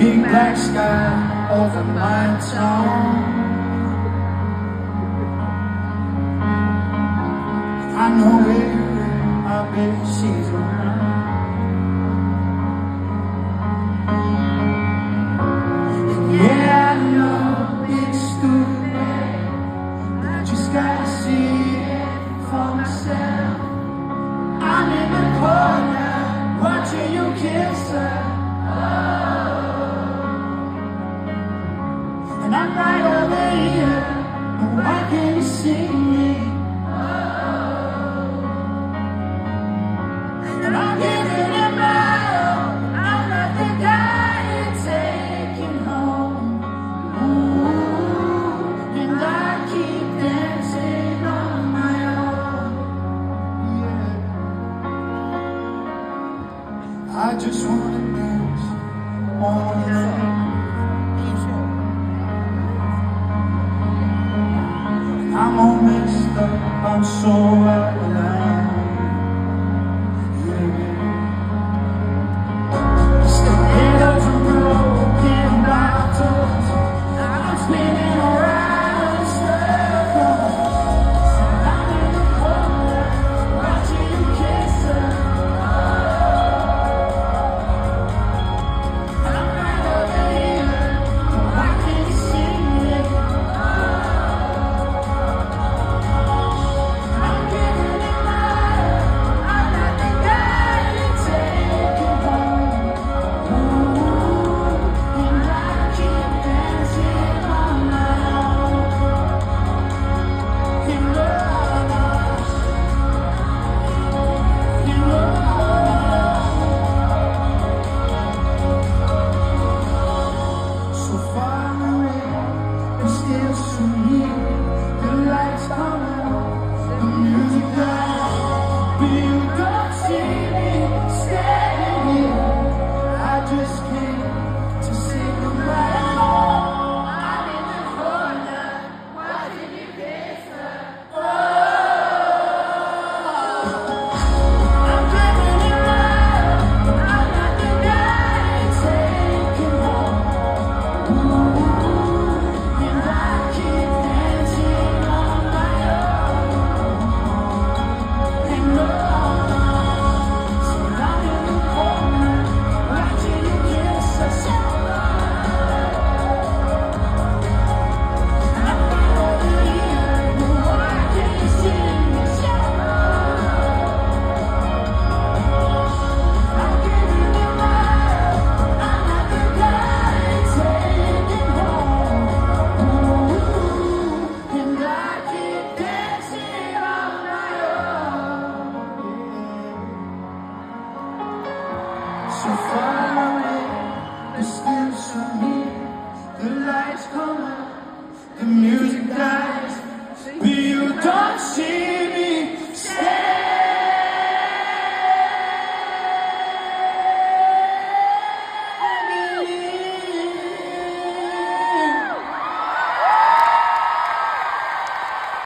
big black sky over my town. I know everywhere, I bet she's around. And yeah, I know it's stupid, I just gotta see it for myself. I'm in the corner, watching you kiss her. Oh. And I'm right over here, but why can't you see me? And I'm giving it my all, I'm not the guy you're taking home. Ooh, and I keep dancing on my own. Yeah. I just wanna dance all night. I'm all messed up, I'm so out.